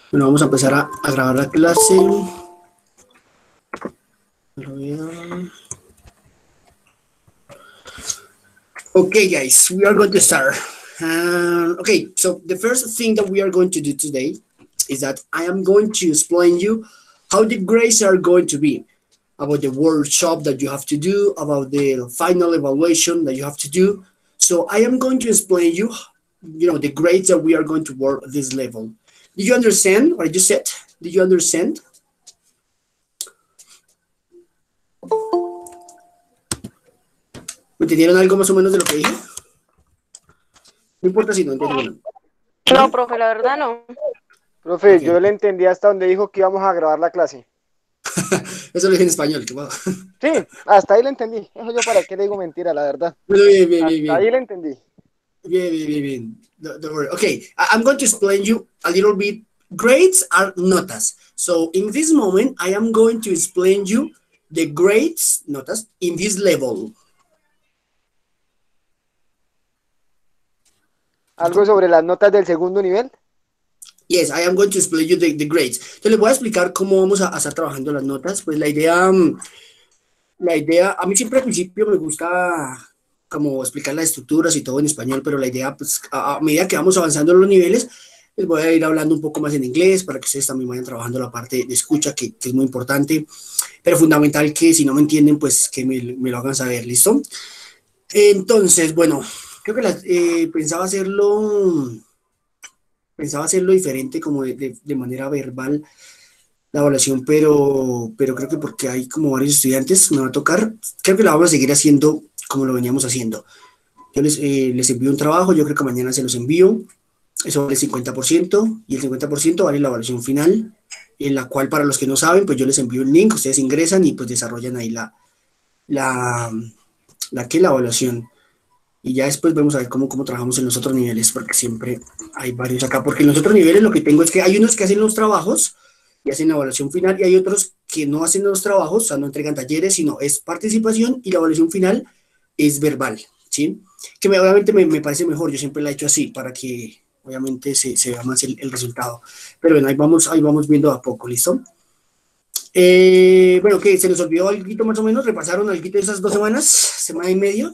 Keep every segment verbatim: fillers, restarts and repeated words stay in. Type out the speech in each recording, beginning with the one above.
Bueno, vamos a empezar a, a grabar la clase. Okay, guys, we are going to start. Uh, okay, so the first thing that we are going to do today is that I am going to explain you how the grades are going to be, about the workshop that you have to do, about the final evaluation that you have to do. So I am going to explain you, you know, the grades that we are going to work at this level. Do you understand what I just said? Do you understand? ¿Me entendieron algo más o menos de lo que dije? No importa si no entendieron. No, profe, la verdad no. Profe, Okay. yo le entendí hasta donde dijo que íbamos a grabar la clase. Eso lo dije en español. ¿Qué pasa? Sí, hasta ahí le entendí. Eso yo para qué le digo mentira, la verdad. Bueno, bien, bien, bien, Hasta ahí bien. le entendí. Bien, bien, bien, bien. Don't, don't worry. Okay, I- I'm going to explain you a little bit. Grades are notas. So in this moment, I am going to explain you the grades, notas, in this level. Algo sobre las notas del segundo nivel. Yes, I am going to explain you the, the grades. Entonces les voy a explicar cómo vamos a, a estar trabajando las notas. Pues la idea, mm, la idea, a mí siempre al principio me gusta como explicar las estructuras y todo en español, pero la idea, pues a, a medida que vamos avanzando en los niveles, les voy a ir hablando un poco más en inglés para que ustedes también vayan trabajando la parte de escucha, que, que es muy importante, pero fundamental que si no me entienden, pues que me, me lo hagan saber, ¿listo? Entonces, bueno, creo que la- eh, pensaba hacerlo, pensaba hacerlo diferente, como de, de, de manera verbal, la evaluación, pero, pero creo que porque hay como varios estudiantes, me va a tocar, creo que la vamos a seguir haciendo como lo veníamos haciendo. Yo les, eh, les envío un trabajo, yo creo que mañana se los envío, eso vale el cincuenta por ciento y el cincuenta por ciento vale la evaluación final, en la cual para los que no saben, pues yo les envío el link, ustedes ingresan y pues desarrollan ahí la, la, la, que la evaluación. Y ya después vamos a ver cómo, cómo trabajamos en los otros niveles, porque siempre hay varios acá, porque en los otros niveles lo que tengo es que hay unos que hacen los trabajos y hacen la evaluación final y hay otros que no hacen los trabajos, o sea, no entregan talleres, sino es participación y la evaluación final es verbal, ¿sí? Que me, obviamente me, me parece mejor, yo siempre la he hecho así, para que obviamente se, se vea más el, el resultado. Pero bueno, ahí vamos, ahí vamos viendo a poco, ¿listo? Eh, bueno, ¿qué? ¿Se les olvidó algo más o menos? ¿Repasaron algo de esas dos semanas? ¿Semana y medio?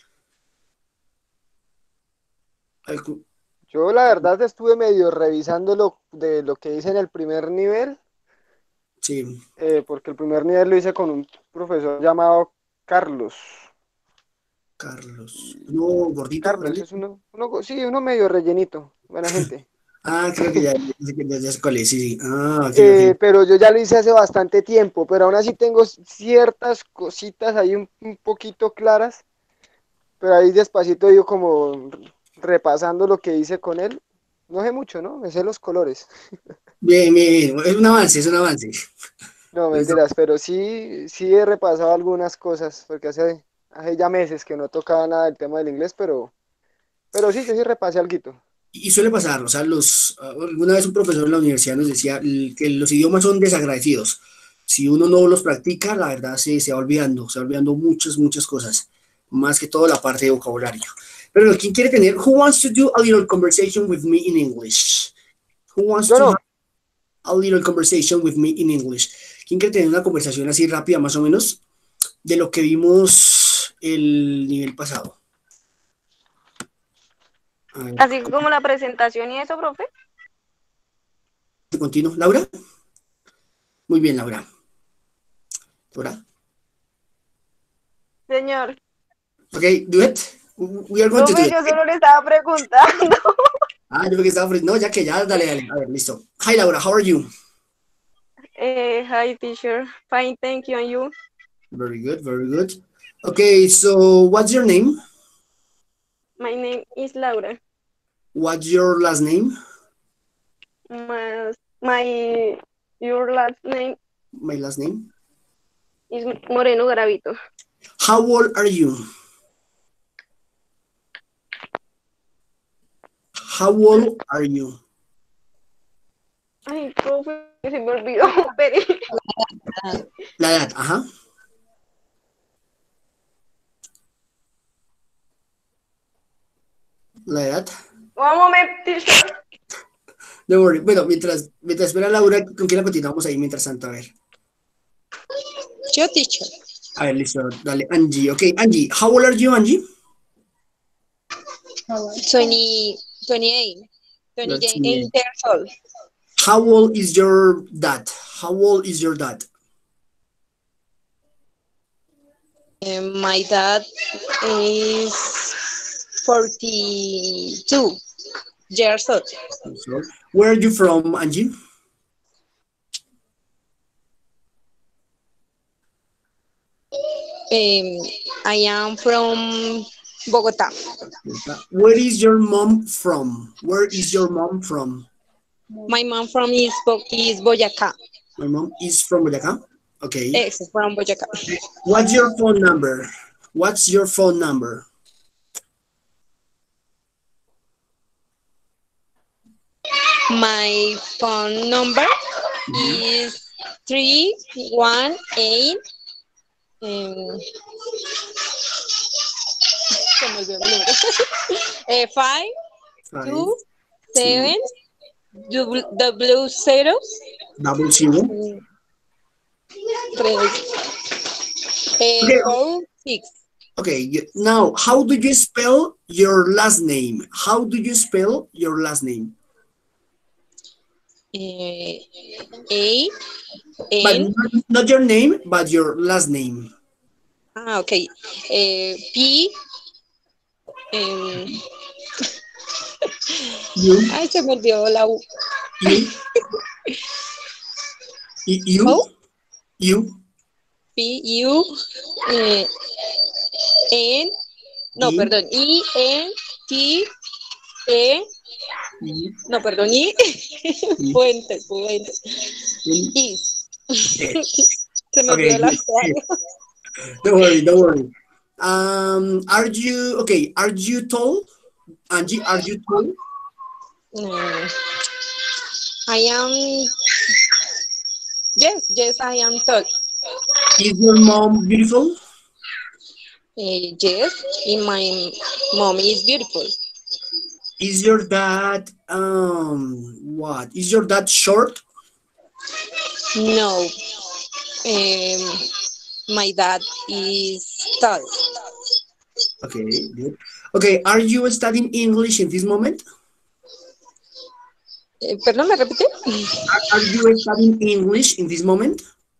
Algo- Yo la verdad estuve medio revisando lo de lo que hice en el primer nivel, Sí, eh, porque el primer nivel lo hice con un profesor llamado Carlos. Carlos. Y No, gordito, Carlos grande. es uno, uno, sí, uno medio rellenito, buena gente. Ah, creo que ya, ya, ya, ya sé cuál es, sí, sí. Ah, ok, Eh, ok. pero yo ya lo hice hace bastante tiempo, pero aún así tengo ciertas cositas ahí un, un poquito claras, pero ahí despacito digo como repasando lo que hice con él. No sé mucho, ¿no? Me sé los colores. Bien, bien, bien. Es un avance, es un avance. No, Listo. mentiras, pero sí, sí he repasado algunas cosas, porque hace, hace ya meses que no tocaba nada del tema del inglés, pero, pero sí, yo sí repasé alguito. Y suele pasar, o sea, los, ah, alguna vez un profesor en la universidad nos decía l- que los idiomas son desagradecidos. Si uno no los practica, la verdad se, se va olvidando, se va olvidando muchas, muchas cosas, más que todo la parte de vocabulario. Pero ¿quién quiere tener? Who wants to do a little conversation with me in English? Who wants Yo to have no, a little conversation with me in English? ¿Quién quiere tener una conversación así rápida, más o menos, de lo que vimos el nivel pasado? A ver, Así como la presentación y eso, profe. continuo. ¿Laura? Muy bien, Laura. Laura. Señor, Okay, do it. We are going to do profe, it. yo solo le estaba preguntando. Ah, yo creo que estaba ofreciendo. No, ya que ya, dale, dale. A ver, listo. Hi, Laura, how are you? Eh, hi, teacher. Fine, thank you. And you? Very good, very good. Okay, so what's your name? My name is Laura. What's your last name? My, my your last name My last name. is Moreno Garavito. How old are you? How old are you? Ay, profe, se me olvidó. Espere. La edad, ajá. La edad. One moment, teacher. No worry. Bueno, mientras, mientras espera Laura, ¿con quién la continuamos ahí mientras tanto? A ver. Yo, teacher. A ver, listo. Dale, Angie. Ok, Angie. How old are you, Angie? twenty, twenty-eight. You're twenty-eight twenty-eight. years old. How old is your dad? How old is your dad? And my dad is forty-two years old. So, where are you from, Angie? Um, I am from Bogota. Where is your mom from? Where is your mom from? My mom from is, Bo is Boyacá. My mom is from Boyacá. Okay. Ex from Boyacá. What's your phone number? What's your phone number? My phone number Mm-hmm. is three one eight. Um, se me olvidó el número. Eh, five Five, two seven double double zero double zero. tres eh, Okay. four six. Okay. you- Now, how do you spell your last name? How do you spell your last name? Eh, A But N not, not your name, but your last name. ah okay. Eh, P em, You, ay se me olvidó la U. you, y- you, Oh. you, P U eh, N no Y. perdón I N T E y- no perdón I y- Fuentes Fuentes y- Is eh, se me Okay, olvidó la good. Don't worry, don't worry. Um, are you okay? Are you tall, Angie? Are you tall? Mm, I am yes yes I am tall. Is your mom beautiful? Eh, yes, and my mom is beautiful. Is your dad um what? Is your dad short? No, um, my dad is tall. Okay, good. Okay, are you studying English in this moment? Eh, perdón, ¿me repite? Are, are you studying English in this moment?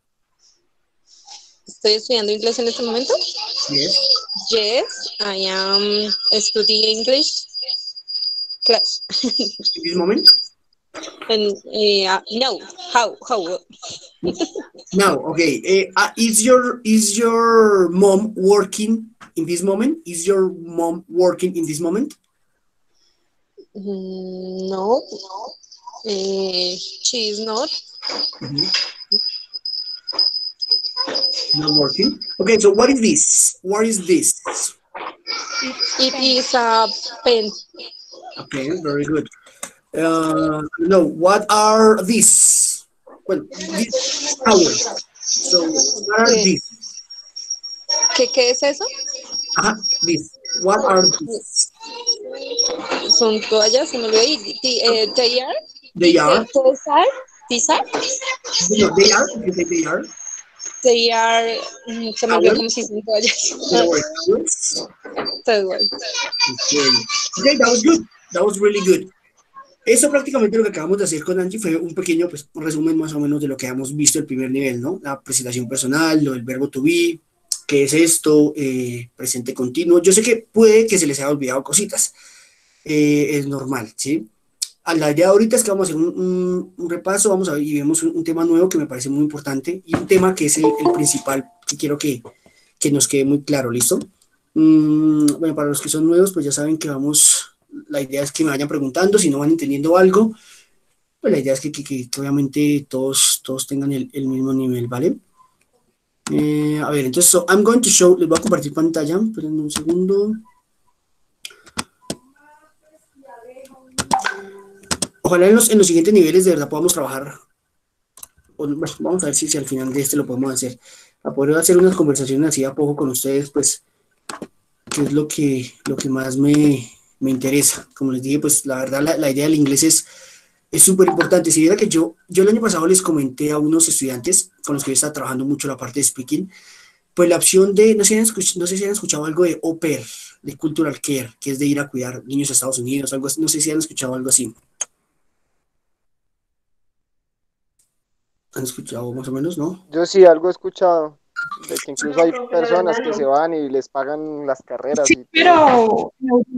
Estoy estudiando inglés en este momento. Yes. Yes, I am studying English class. In this moment? And uh, no, how how? No. Okay. Uh, uh, is your is your mom working in this moment? Is your mom working in this moment? Mm, no, uh, she is not. Mhm. Not working. Okay. So what is this? What is this? It is a pen. Okay. Very good. Uh, no. What are these? Well, these towels. So what are Eh, these? ¿Qué, ¿Qué es eso? Uh-huh, these. What are these? Son toallas, se me olvidó. y- ti- eh, They are. They are. These are. These are. No, they are. You say they are. They are. mm, Se me olvidó Towels. cómo se dicen toallas. They were towels. Towels. Okay. Okay, that was good. That was really good. Eso prácticamente lo que acabamos de hacer con Angie fue un pequeño, pues, un resumen más o menos de lo que hemos visto el primer nivel, ¿no? La presentación personal, lo del verbo to be, qué es esto, eh, presente continuo. Yo sé que puede que se les haya olvidado cositas, eh, es normal, ¿sí? A la idea ahorita es que vamos a hacer un, un, un repaso, vamos a ver y vemos un, un tema nuevo que me parece muy importante y un tema que es el, el principal que quiero que, que nos quede muy claro, ¿listo? Mm, bueno, para los que son nuevos, pues ya saben que vamos... La idea es que me vayan preguntando, si no van entendiendo algo, pues la idea es que, que, que obviamente todos, todos tengan el, el mismo nivel, ¿vale? Eh, a ver, entonces, so I'm going to show, les voy a compartir pantalla, esperen un segundo. Ojalá en los, en los siguientes niveles de verdad podamos trabajar, o, bueno, vamos a ver si, si al final de este lo podemos hacer, a poder hacer unas conversaciones así a poco con ustedes, pues, que es lo que, lo que más me... me interesa. Como les dije, pues la verdad la, la idea del inglés es Es súper importante. Si viera que yo, yo el año pasado les comenté a unos estudiantes con los que yo estaba trabajando mucho la parte de speaking, pues la opción de, no sé si han escuchado, no sé si han escuchado algo de au pair, de cultural care, que es de ir a cuidar niños a Estados Unidos, algo así, no sé si han escuchado algo así. ¿Han escuchado más o menos, no? Yo sí algo he escuchado, de que incluso hay personas que se van y les pagan las carreras Sí, y todo. pero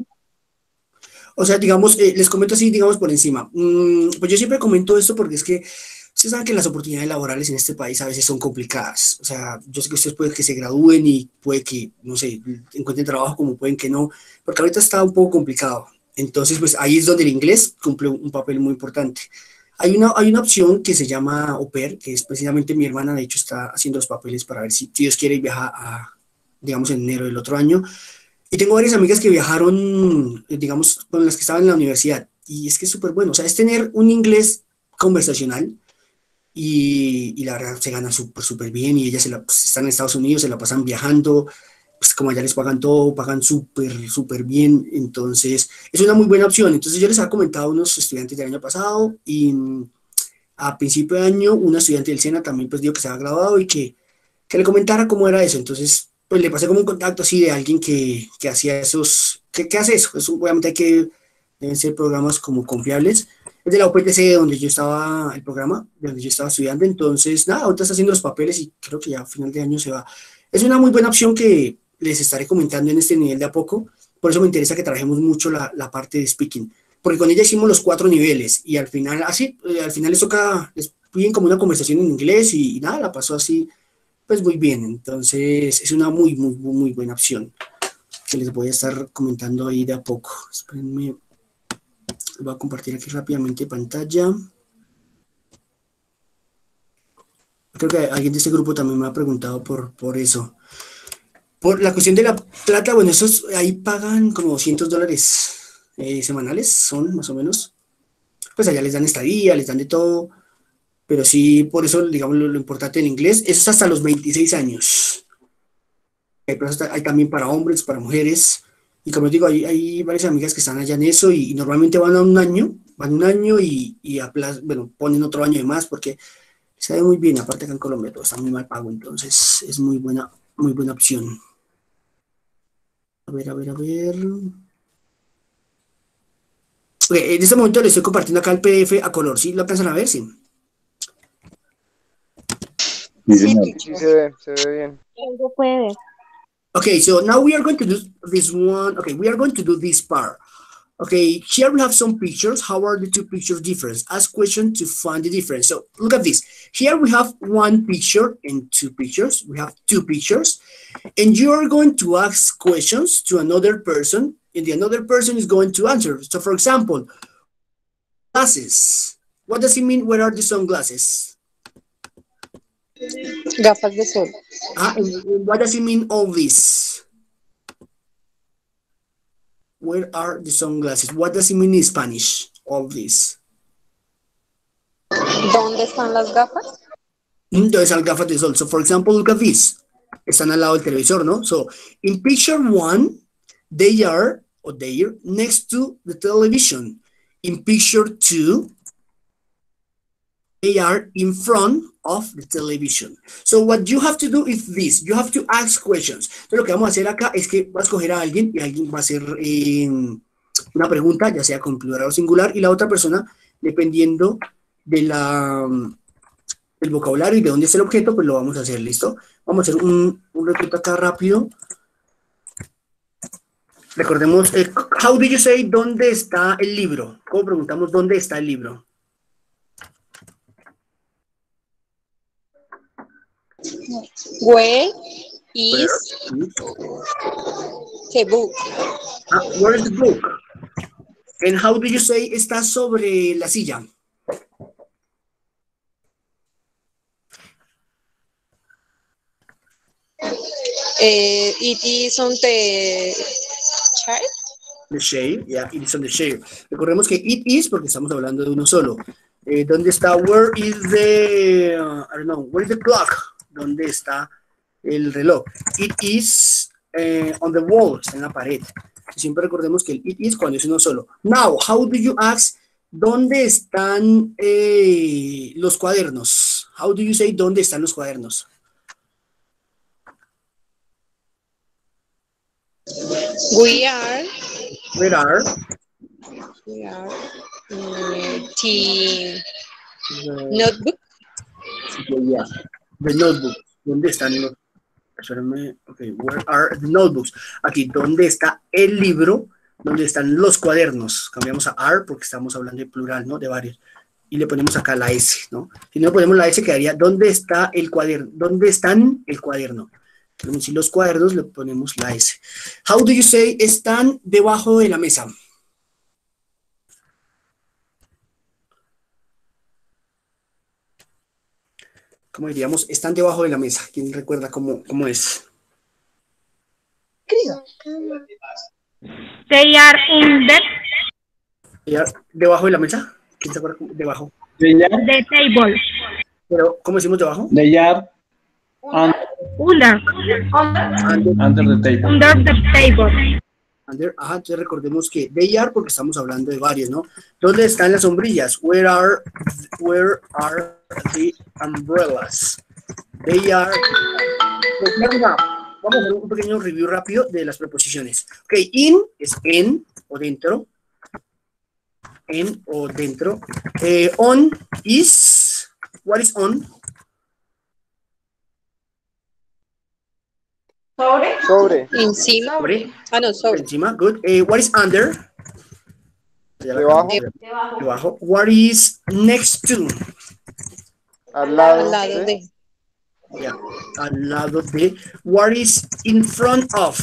O sea, digamos, eh, les comento así, digamos, por encima. Mm, pues yo siempre comento esto porque es que ustedes saben que las oportunidades laborales en este país a veces son complicadas. O sea, yo sé que ustedes pueden que se gradúen y puede que, no sé, encuentren trabajo como pueden que no, porque ahorita está un poco complicado. Entonces, pues ahí es donde el inglés cumple un papel muy importante. Hay una, hay una opción que se llama au pair, que es precisamente mi hermana, de hecho, está haciendo los papeles para ver si, si Dios quiere viajar a, digamos, en enero del otro año. Y tengo varias amigas que viajaron, eh, digamos, con las que estaban en la universidad. Y es que es súper bueno. O sea, es tener un inglés conversacional y, y la verdad se gana súper, súper bien. Y ellas se la, pues, están en Estados Unidos, se la pasan viajando. Pues como allá les pagan todo, pagan súper, súper bien. Entonces, es una muy buena opción. Entonces, yo les había comentado a unos estudiantes del año pasado y mm, a principio de año, una estudiante del SENA también pues dijo que se había graduado y que que le comentara cómo era eso. Entonces, pues le pasé como un contacto así de alguien que, que hacía esos, que, que hace eso. Eso obviamente hay que, deben ser programas como confiables. Es de la U P T C donde yo estaba, el programa, de donde yo estaba estudiando. Entonces, nada, ahorita está haciendo los papeles y creo que ya a final de año se va. Es una muy buena opción que les estaré comentando en este nivel de a poco. Por eso me interesa que trabajemos mucho la, la parte de speaking. Porque con ella hicimos los cuatro niveles y al final, así, eh, al final les toca, les piden como una conversación en inglés y, y nada, la pasó así pues muy bien. Entonces es una muy, muy, muy, muy buena opción que les voy a estar comentando ahí de a poco. Espérenme, voy a compartir aquí rápidamente pantalla. Creo que alguien de este grupo también me ha preguntado por, por eso. Por la cuestión de la plata, bueno, esos ahí pagan como doscientos dólares eh, semanales, son más o menos. Pues allá les dan estadía, les dan de todo. Pero sí, por eso, digamos, lo, lo importante del inglés, eso es hasta los veintiséis años. Hay, plazas- hay también para hombres, para mujeres. Y como digo, hay, hay varias amigas que están allá en eso y, y normalmente van a un año, van un año y, y aplaz- bueno, ponen otro año de más porque se ve muy bien. Aparte acá en Colombia todo está muy mal pago, entonces es muy buena, muy buena opción. A ver, a ver, a ver. Ok, en este momento le estoy compartiendo acá el P D F a color, ¿sí? ¿Lo alcanzan a ver? Sí. Sí, Sí, señor. Sí teacher. se ve, se ve bien. algo puede ver. Okay, so now we are going to do this one. Okay, we are going to do this part. Okay, here we have some pictures. How are the two pictures different? Ask question to find the difference. So look at this. Here we have one picture and two pictures. We have two pictures. And you are going to ask questions to another person, and the another person is going to answer. So for example, glasses. What does it mean? Where are the sunglasses? Gafas de sol. Ah, and what does it mean all this? Where are the sunglasses? What does it mean in Spanish? All this. ¿Dónde están las gafas? Entonces, las gafas de sol. So, for example, look at this. Están al lado del televisor, ¿no? So, in picture one, they are, or they are, next to the television. In picture two, they are in front of the television. So, what you have to do is this. You have to ask questions. Entonces, lo que vamos a hacer acá es que vas a escoger a alguien y alguien va a hacer eh, una pregunta, ya sea con plural o singular, y la otra persona, dependiendo de la el vocabulario y de dónde es el objeto, pues lo vamos a hacer, ¿listo? Vamos a hacer un, un recuento acá rápido. Recordemos, eh, how do you say dónde está el libro? ¿Cómo preguntamos dónde está el libro? Where Where is is- the book? ah, where is the book? And how do you say está sobre la silla? Eh, it is on the chair. The shade, yeah, it is on the shade. Recordemos que it is porque estamos hablando de uno solo. Eh, ¿Dónde está? Where is the, uh, I don't know, where is the clock? ¿Dónde está el reloj? It is eh, on the wall, está en la pared. Siempre recordemos que el it is cuando es uno solo. Now, how do you ask ¿Dónde están eh, los cuadernos? How do you say dónde están los cuadernos? We are, Where are we are mm, the the, notebook. yeah, the notebooks? ¿Dónde están los? Espérame, okay, where are the notebooks? Aquí, ¿dónde está el libro? ¿Dónde están los cuadernos? Cambiamos a are porque estamos hablando de plural, ¿no? De varios. Y le ponemos acá la S, ¿no? Si no ponemos la S, quedaría, ¿dónde está el cuaderno? ¿Dónde están el cuaderno? Pero si los cuadernos le ponemos la S. How do you say están debajo de la mesa? ¿Cómo diríamos? Están debajo de la mesa. ¿Quién recuerda cómo, cómo es? They are in the, ¿Ya ¿Debajo de la mesa? ¿Quién se acuerda? cómo- Debajo. They are, the table. Pero, ¿cómo decimos debajo? they are un- Under. Under, under the table. Under the table. under, ajá, entonces recordemos que they are porque estamos hablando de varios, ¿no? ¿Dónde están las sombrillas? Where are, where are the umbrellas? They are. Pues, ya, mira, vamos a hacer un pequeño review rápido de las preposiciones. Ok, in es en o dentro. En o dentro. Eh, on is. What is on? Sobre, Encima. Sobre. Ah, no, sobre. Encima. Good. Eh, what is under? Ya la Debajo. cambié. Debajo. What is next to? al lado, Al lado ¿sí? de. Yeah, al lado de. What is in front of?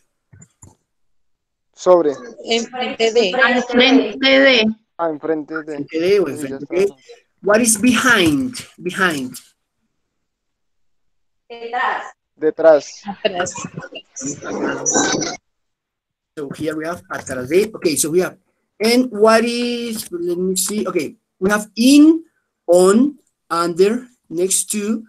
Sobre, Enfrente de. Al frente de. ah, enfrente de. Enfrente de o Sí, ya enfrente está. de. What is behind? Behind. Detrás, Atrás. So here we have atrás de. Okay, so we have. And what is, let me see. Okay, we have in, on, under, next to.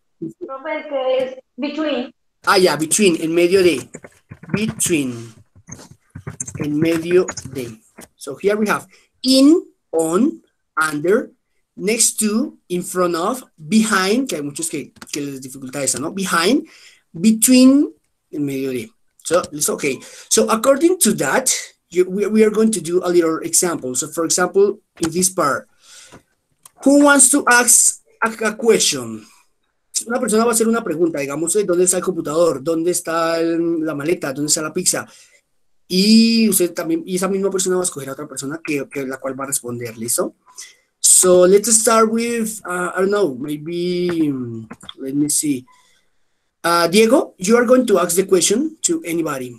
Between. Ah, yeah, between, en medio de. Between. En medio de. So here we have in, on, under, next to, in front of, behind, que hay muchos que, que les dificulta esa, ¿no? Behind, between, en medio de. So it's okay. So according to that, you, we, we are going to do a little example. So for example, in this part, who wants to ask a, a question? Una persona va a hacer una pregunta, digamos, ¿dónde está el computador? ¿Dónde está el- la maleta? ¿Dónde está la pizza? Y usted también, y esa misma persona va a escoger a otra persona que, que la cual va a responder, ¿listo? So let's start with, uh, I don't know, maybe, um, let me see. Uh, Diego, you are going to ask the question to anybody.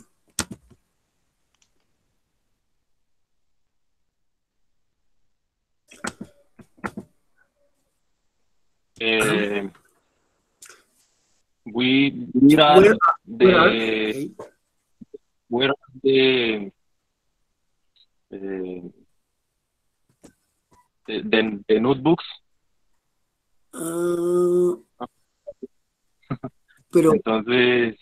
Eh, we we are Where, where are, the okay. where are the eh, the, the, the notebooks. Uh, pero, Entonces,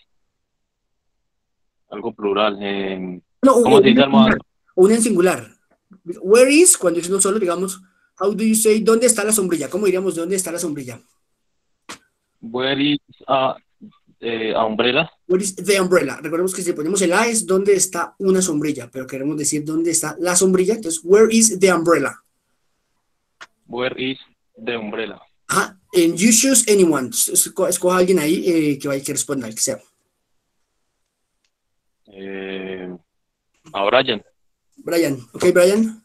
algo plural. En, no, ¿Cómo una se dice en almohada? singular, una en singular. Where is, cuando es uno solo, digamos, how do you say, ¿dónde está la sombrilla? ¿Cómo diríamos, dónde está la sombrilla? Where is a, eh, a umbrella? Where is the umbrella? Recordemos que si ponemos el A es dónde está una sombrilla, pero queremos decir dónde está la sombrilla. Entonces, where is the umbrella? Where is the umbrella? Ajá. And you choose anyone. Esco- Escoja a alguien ahí eh, que vaya que responda, el que sea. Eh, a Brian. Brian. Ok, Brian.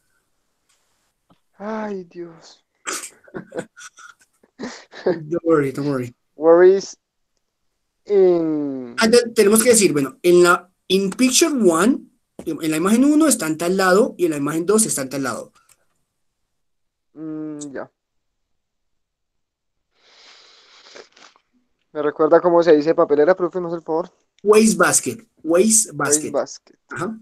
Ay, Dios. Don't worry, don't worry. Where is in, Ah, te- tenemos que decir, bueno, en la in picture one, en la imagen uno está en tal lado y en la imagen dos está en tal lado. mm, ya. ¿Me recuerda cómo se dice papelera, profe? ¿Me hace el favor? Waste basket. Waste basket. Waste basket. Ajá.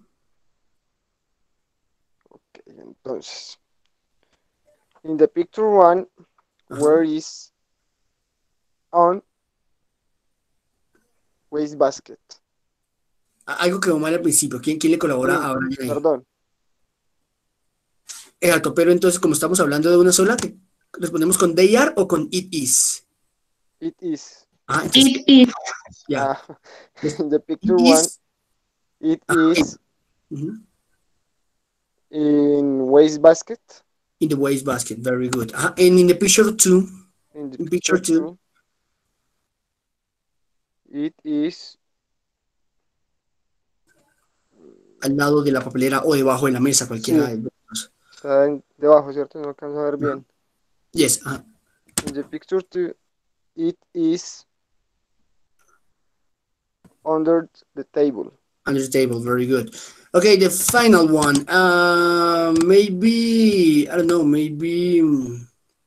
Ok, entonces. In the picture one, Ajá. where is on waste basket? A- Algo quedó mal al principio. ¿Quién, quién le colabora Mm, a Brian ahí? Perdón. Exacto, pero entonces como estamos hablando de una sola, ¿qué- ¿respondemos con they are o con it is? It is. Ah, entonces, It is. ya. Ah, the It picture one, is, it ah, is ujú, in waste basket. in the waste basket, very good. Ah, and in the picture two, In the in picture picture two, two, it is al lado de la papelera o debajo de la mesa, cualquiera sí, de los dos. está en- debajo, ¿cierto? No alcanzo a ver bien. Yes, ah, In the picture two, it is under the table. under the table, very good. Okay, the final one. Uh, maybe, I don't know, maybe, mm,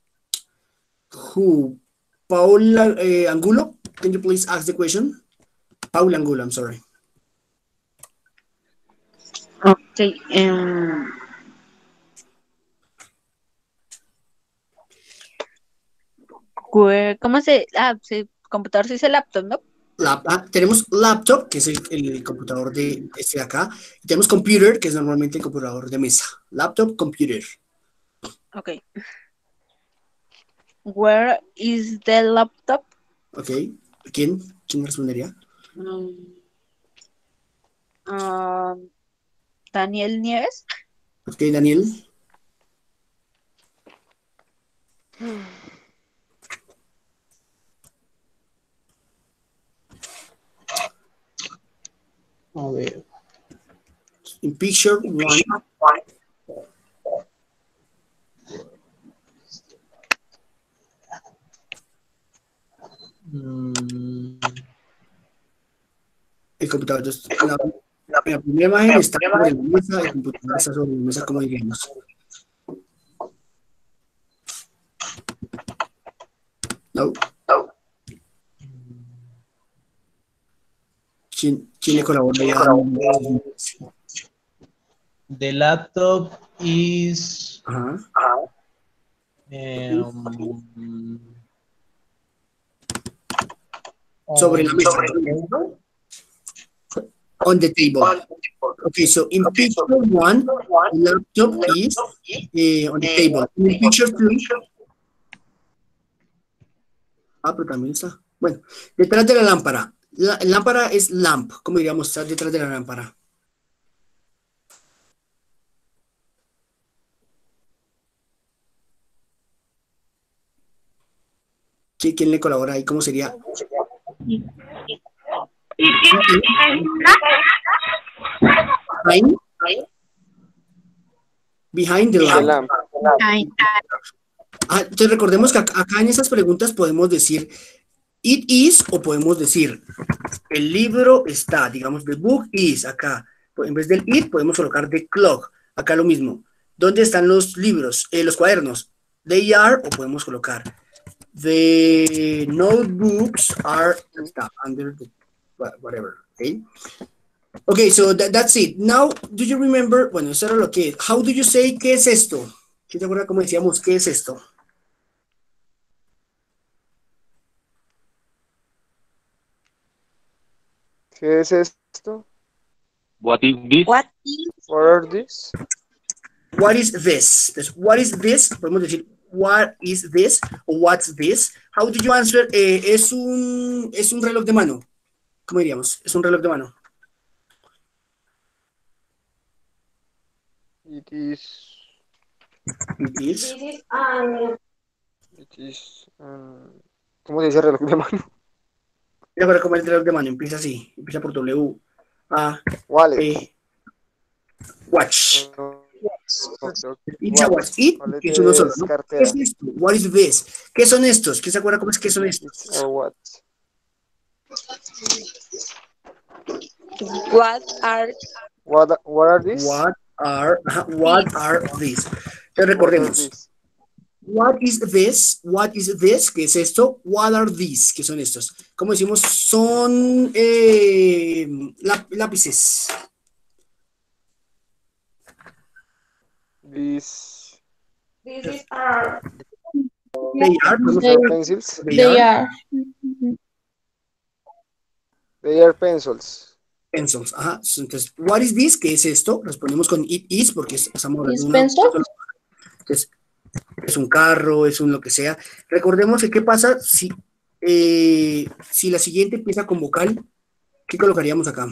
who? Paula eh, Angulo? Can you please ask the question? Paula Angulo, I'm sorry. Okay. em, where- ¿Cómo se? Ah, sí, computador se dice laptop, ¿no? Lap- ah, tenemos laptop, que es el, el computador de este de acá, y tenemos computer, que es normalmente el computador de mesa. Laptop, computer. Okay. Where is the laptop? Ok. ¿Quién? ¿Quién respondería? Mm, ah, Daniel Nieves. Ok, Daniel. A ver. In picture one. Mm, El computador. Entonces, la, la primera imagen está sobre la mesa, el computador está sobre la mesa, como diríamos. No. ¿Quién, quién le colabora ahí a- the laptop is Ajá. um, Sobre la on mesa. the table. On the table. Okay, so in picture one, the laptop is eh, on the table. In picture two, ah, pero también está. Bueno, detrás de la lámpara. La lámpara es lamp, como diríamos, está detrás de la lámpara. ¿Qui- ¿Quién le colabora ahí? ¿Cómo sería? Behind, behind the The lamp. lamp. Ay, Ah, entonces recordemos que acá, acá en estas preguntas podemos decir it is o podemos decir el libro está, digamos, the book is acá. Pues, en vez del it podemos colocar the clock. Acá lo mismo. ¿Dónde están los libros? Eh, los cuadernos. They are o podemos colocar the notebooks are está, under the whatever. Okay. Okay, so that, that's it. Now, do you remember? Bueno, eso era lo que. How do you say qué es esto? ¿Quién se acuerda cómo decíamos qué es esto? ¿Qué es esto? What is this? What is What are these? What is this? Entonces, what is this? Podemos decir, what is this? O what's this? How do you answer? Eh, es, un, es un reloj de mano. ¿Cómo diríamos? Es un reloj de mano. It is. It is. this is um It is. um, ¿Cómo se dice reloj de mano? Mira, pero como el reloj de mano empieza así. Empieza por W. A, Wallet. P. Watch. No, no, It's a wallet. watch. It, Wallet que es uno solo, es ¿no? ¿Qué cartera. es esto? What is this? ¿Qué son estos? ¿Quién se acuerda cómo es que son estos? It's or what? what are What, what are these? What are, ajá, what are these? Entonces What are recordemos. these? What is this? What is this? ¿Qué es esto? What are these? ¿Qué son estos? Como decimos, son eh, lá- lápices. These. this is are They are, podemos They- colocar Pencils. they They are are. They are pencils. pencils. Ajá. Entonces, what is this? ¿Qué es esto? Respondemos con it is porque estamos hablando Is de una pencil? sola- Entonces, es un carro, es un lo que sea. Recordemos que qué pasa si, eh, si la siguiente empieza con vocal, ¿qué colocaríamos acá?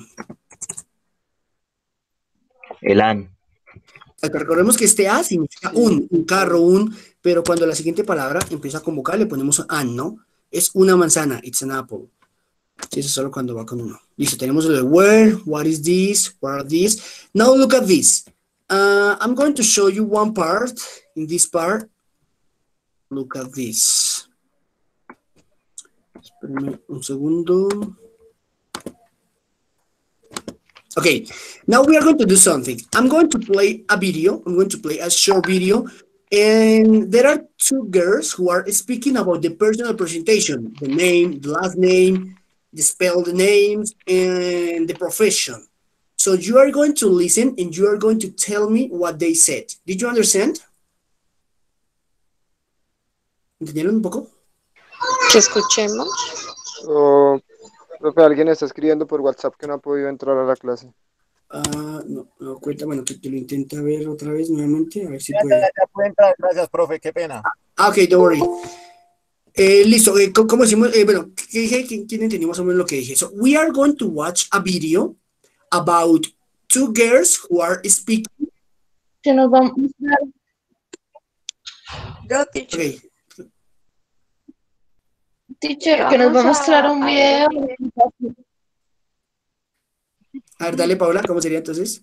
El an. Recordemos que este A significa un, un carro, un, pero cuando la siguiente palabra empieza con vocal le ponemos an, ¿no? Es una manzana, it's an apple. Sí, eso es solo cuando va con uno. Listo, tenemos el de where, what is this, what are these. Now look at this. Uh, I'm going to show you one part. In this part, look at this. Espérenme un segundo. Okay, now we are going to do something. I'm going to play a video. I'm going to play a short video. And there are two girls who are speaking about the personal presentation, the name, the last name, the spelled names, and the profession. So you are going to listen and you are going to tell me what they said. Did you understand? ¿Entendieron un poco? Que escuchemos. Oh, profe, alguien está escribiendo por WhatsApp que no ha podido entrar a la clase. Ah, no, no cuenta, bueno, que, que lo intenta ver otra vez nuevamente, a ver si Ya, puede. ya, ya puede entrar. Gracias, profe, qué pena. Ah, ok, don't worry. Eh, listo, eh, co- ¿cómo decimos? Eh, bueno, ¿qué dije? ¿Quién, quién entendió más o menos lo que dije? So, we are going to watch a video about two girls who are speaking. Que nos vamos Yo, teacher. Ok, teacher, que nos va a mostrar un a video. ver a ver, dale, Paula, ¿cómo sería entonces?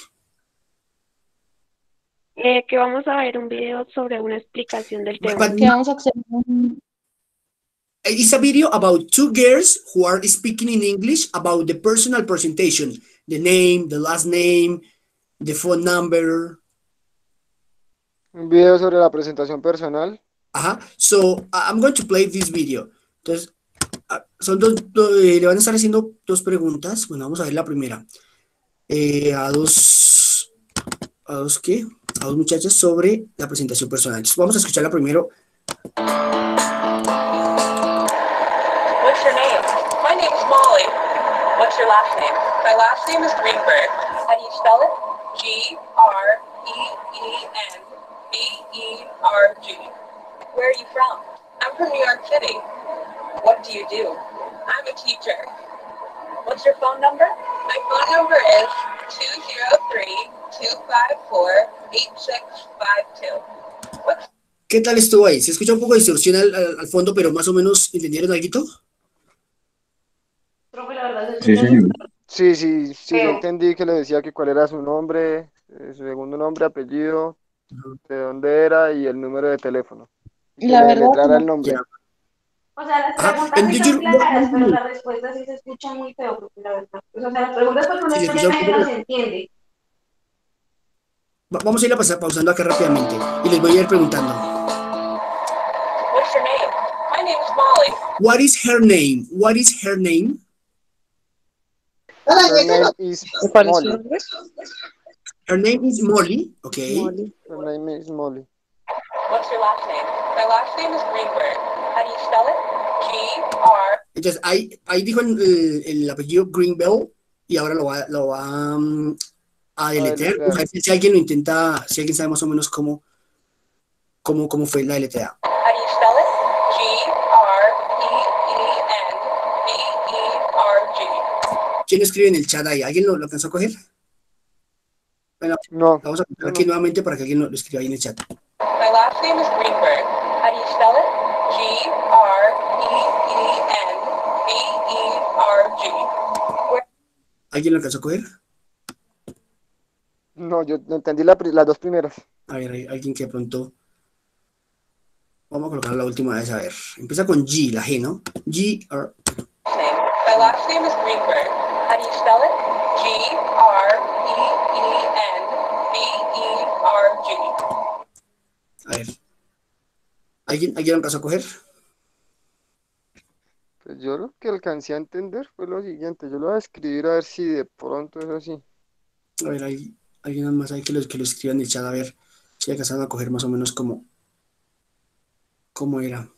eh, que vamos a ver un video sobre una explicación del tema. But Que vamos a hacer un- it's a video about two girls who are speaking in English about the personal presentation, the name, the last name, the phone number. Un video sobre la presentación personal. Ajá. So, I- I'm going to play this video. Entonces, ah, son dos, do- eh, le van a estar haciendo dos preguntas. Bueno, vamos a ver la primera. Eh, a dos, ¿a dos qué? A dos muchachas sobre la presentación personal. Entonces, vamos a escucharla primero. What's your name? My name's Molly. What's your last name? My last name is Greenberg. How do you spell it? G R E E N B E R G. Where are you from? I'm from New York City. What do you do? I'm a teacher. What's your phone number? My phone number is two zero three, two five four, eight six five two. What's ¿Qué tal estuvo ahí? Se escucha un poco de distorsión al, al- al fondo, pero más o menos ¿entendieron algo? Sí, señor. Sí, sí, sí, yo entendí que le decía que cuál era su nombre, eh, su segundo nombre, apellido, de dónde era y el número de teléfono. Y que La le verdad, letrara el no. nombre. Ya. O sea, las Ajá. preguntas And sí did son you- claras, pero las respuestas sí se escuchan muy feo, porque la verdad. O sea, las preguntas porque uno Sí, se no escucha un poco- las entiende. Va- Vamos a ir a pasar, pausando acá rápidamente y les voy a ir preguntando. What's your name? My name's Molly. What is her name? What is her name? Her name is ¿Cuál es su Molly. nombre? Her name is Molly. Okay. Molly. Her name is Molly. What's your last name? My last name is Greenberg. How do you spell it? G R. Entonces, ahí, ahí dijo el, el- el apellido Greenbell y ahora lo va, lo va um, a deletrear. deletrear. O sea, si, si alguien lo intenta, si alguien sabe más o menos cómo, cómo, cómo fue la deletreada. How do you spell it? G R E E N B E R G. ¿Quién escribe en el chat ahí? ¿Alguien lo, lo alcanzó a coger? Bueno, No, vamos a yo poner aquí no. nuevamente para que alguien lo, lo escriba ahí en el chat. My last name is Greenberg. How do you spell it? G R E E N B E R G. Where ¿Alguien lo alcanzó a coger? No, yo no entendí la pri- las dos primeras. A ver, hay alguien que de pronto... Vamos a colocar la última vez, a ver. Empieza con G, la G, ¿no? G, R. name? My last name is Greenberg. How do you spell it? G R E E N B E R G. A ver. ¿Alguien, ¿alguien lo alcanzó a coger? Pues yo lo que alcancé a entender fue lo siguiente. Yo lo voy a escribir a ver si de pronto es así. A ver, hay alguien más ahí que lo, que lo escriba en el chat, a ver si alcanzaron a coger más o menos cómo, cómo era.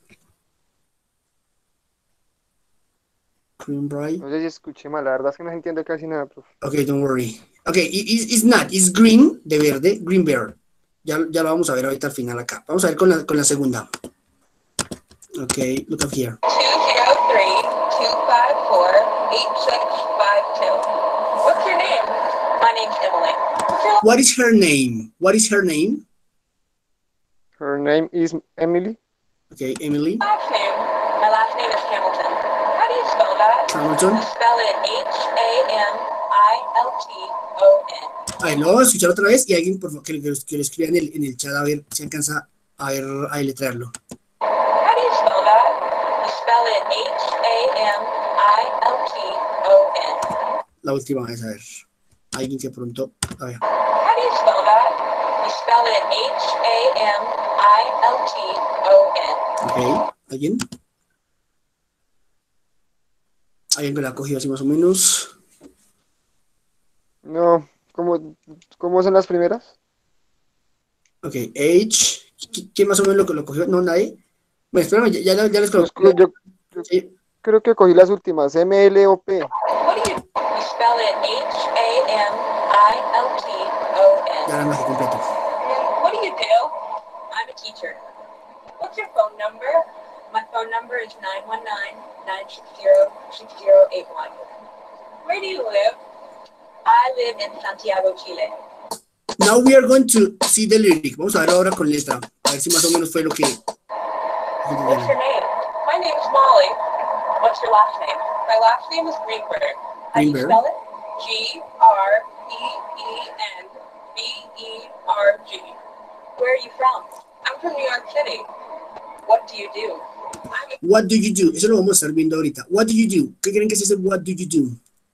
Greenbright. No sé si escuché mal, la verdad es que no se entiende casi nada, profe. Ok, don't worry. Ok, it- it's, it's not, it's green, de verde, green bear. Ya, ya lo vamos a ver ahorita al final acá. Vamos a ver con la, con la segunda. Ok, look up here. two zero three, two five four, eight six five two. What's your name? My name's Emily. What's your What is her name? What is her name? Her name is Emily. Okay, Emily. last name? My last name is Hamilton. How do you spell that? Hamilton. You spell it H A M I L T O N. A ver, lo vamos a escuchar otra vez y alguien por favor que, que, que lo escriba en el, en el chat a ver si alcanza a ver, a deletrearlo. How do you spell that? You spell it H A M I L T O N. La última vez, a ver. Alguien que pronto, a ver. How do you spell that? You spell it H A M I L T O N. Ok, ¿alguien? ¿Alguien que la ha cogido así más o menos? No, ¿cómo, cómo son las primeras? Ok, H. ¿Quién más o menos lo, lo cogió? ¿No, nadie? Bueno, espérame, ya, ya, ya les Yo, coloco. yo- yo Sí. creo que cogí las últimas, M L O P. What do you You spell it H A M I L T O N. Ya la marqué completo. And what do you do? I'm a teacher. What's your phone number? My phone number is nine one nine, nine six zero, six zero eight one. Where do you live? I live in Santiago, Chile. Now we are going to see the lyric. Vamos a ver ahora con letra. A ver si más o menos fue lo que... What's your name? My name is Molly. What's your last name? My last name is Greenberg. How do you Greenberg. spell it? G R E E N B E R G. Where are you from? I'm from New York City. What do you do? I'm a What do you do? Eso lo vamos a estar viendo ahorita. What do you do? ¿Qué creen que es ese what do you do?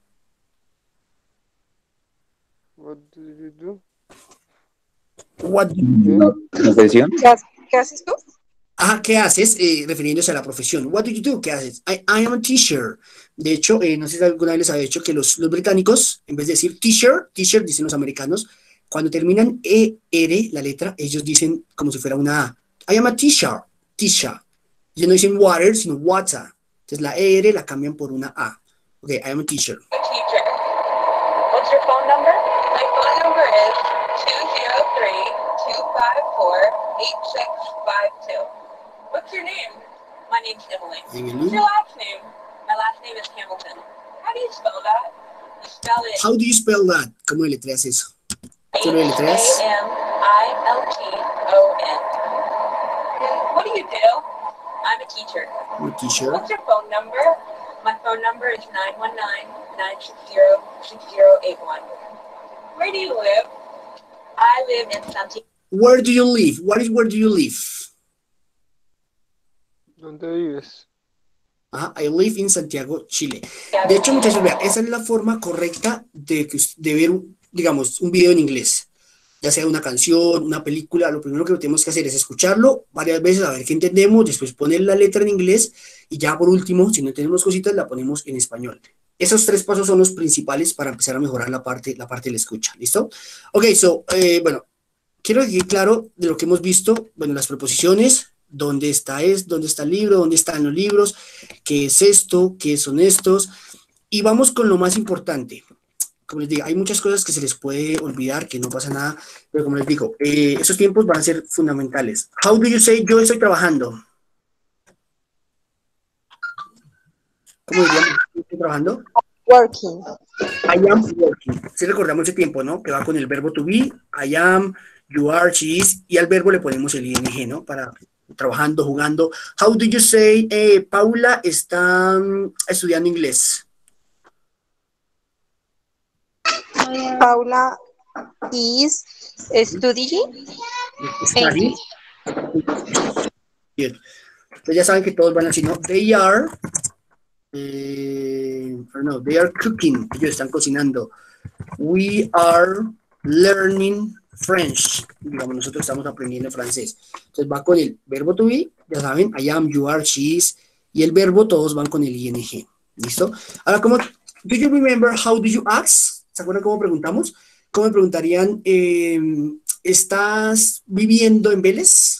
What do you do? What do you do? ¿Profesión? ¿Qué, ha- qué haces tú? Ajá, ¿qué haces? Eh, refiriéndose a la profesión. What do you do? ¿Qué haces? I, I am a teacher. De hecho, eh, no sé si alguna vez les había dicho que los, los británicos, en vez de decir teacher, teacher, dicen los americanos, cuando terminan E R, la letra, ellos dicen como si fuera una A. I am a teacher, teacher. Ellos no dicen water, sino water. Entonces la E R la cambian por una A. Ok, I am a teacher. teacher. What's your phone number? My phone number is two zero three, two five four, eight six five two. What's your name? My name's Emily. Emily. What's your last name? My last name is Hamilton. How do you spell that? You spell it How do you spell that? ¿Cómo deletreas eso? ¿Tú lo H deletreas? A M I L T O N. And what do you do? I'm a teacher. I'm a teacher. What's your phone number? My phone number is nine one nine, nine six zero, six zero eight one. Where do you live? I live in Santiago. Where do you live? What is where do you live? ¿Dónde vives? Ajá, I live in Santiago, Chile. De hecho, muchachos, vean, esa es la forma correcta de, que us- de ver, un- digamos, un video en inglés. Ya sea una canción, una película, lo primero que tenemos que hacer es escucharlo varias veces, a ver qué entendemos, después poner la letra en inglés y ya por último, si no tenemos cositas, la ponemos en español. Esos tres pasos son los principales para empezar a mejorar la parte, la parte de la escucha, ¿listo? Ok, so, eh, bueno, quiero que quede claro de lo que hemos visto, bueno, las preposiciones, dónde está es, dónde está el libro, dónde están los libros, qué es esto, qué son estos, y vamos con lo más importante. Como les digo, hay muchas cosas que se les puede olvidar, que no pasa nada, pero como les digo, eh, esos tiempos van a ser fundamentales. How do you say yo estoy trabajando? ¿Cómo diríamos? ¿Yo estoy trabajando? Working. I am working. Si recordamos ese tiempo, ¿no? Que va con el verbo to be, I am, you are, she is, y al verbo le ponemos el ing, ¿no? Para trabajando, jugando. How do you say, eh, Paula está mm, estudiando inglés? Paula is studying Study. English. Bien. Entonces ya saben que todos van así, ¿no? They are, eh, or no, they are cooking. Ellos están cocinando. We are learning French. Digamos, nosotros estamos aprendiendo francés. Entonces va con el verbo to be, ya saben, I am, you are, she is, y el verbo todos van con el ing. ¿Listo? Ahora, ¿cómo? Do you remember how do you ask? ¿Se acuerdan cómo preguntamos? ¿Cómo me preguntarían, eh, ¿estás viviendo en Vélez?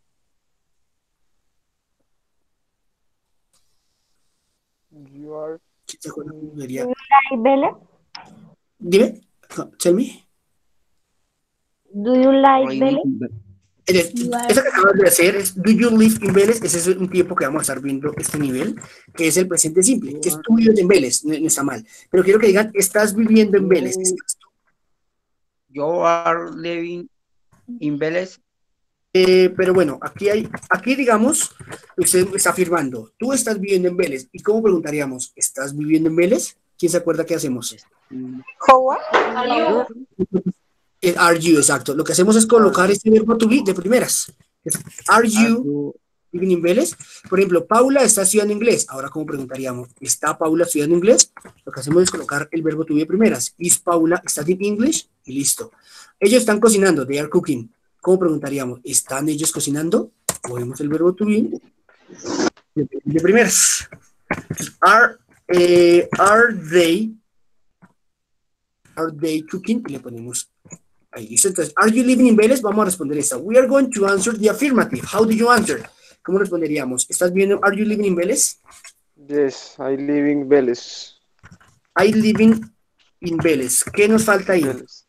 You are. ¿Quién se acuerda cómo sería? Vélez. Dime, tell me. Do you like I live Vélez? in Ve- Entonces, You are- eso que acabas de hacer es Do you live in Vélez? Ese es un tiempo que vamos a estar viendo este nivel, que es el presente simple, que es tú vives en Vélez, no, no está mal. Pero quiero que digan, estás viviendo en Vélez. You, you are living in Vélez. Eh, pero bueno, aquí hay, aquí digamos, usted está afirmando, tú estás viviendo en Vélez. ¿Y cómo preguntaríamos? ¿Estás viviendo en Vélez? ¿Quién se acuerda qué hacemos? How are El are you, exacto. Lo que hacemos es colocar este verbo to be de primeras. Es, Are Are you you living in Vélez? Por ejemplo, Paula está estudiando inglés. Ahora, ¿cómo preguntaríamos? ¿Está Paula estudiando inglés? Lo que hacemos es colocar el verbo to be de primeras. Is Paula studying English? Y listo. Ellos están cocinando. They are cooking. ¿Cómo preguntaríamos? ¿Están ellos cocinando? Ponemos el verbo to be de, de primeras. Are, eh, are they are they cooking? Y le ponemos ahí, listo. Entonces, are you living in Vélez? Vamos a responder esta. We are going to answer the affirmative. How do you answer? ¿Cómo responderíamos? ¿Estás viendo? Are you living in Vélez? Yes, I live in Vélez. I living in Vélez. ¿Qué nos falta ahí? Vélez.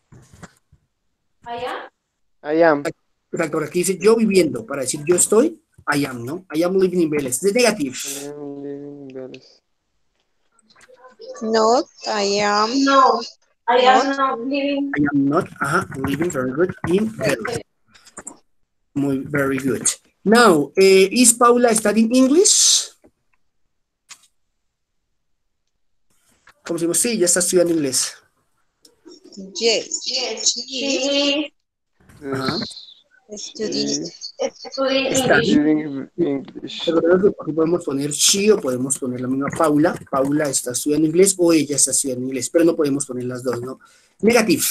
Allá. I am. Exacto, aquí dice yo viviendo. Para decir yo estoy, I am, ¿no? I am living in Vélez. The negative. I am living in Vélez. Not, I am. No. I am Not. not living. I am not, ajá, living, very good, in Vélez. Muy, very good. Now, eh, is Paula studying English? ¿Cómo decimos? Sí, ya está estudiando inglés. Yes. Yes. She She Ajá. is studying. is studying Está. English. Living English. Recordemos que aquí podemos poner she o podemos poner la misma Paula. Paula está estudiando inglés o ella está estudiando inglés, pero no podemos poner las dos, ¿no? Negative.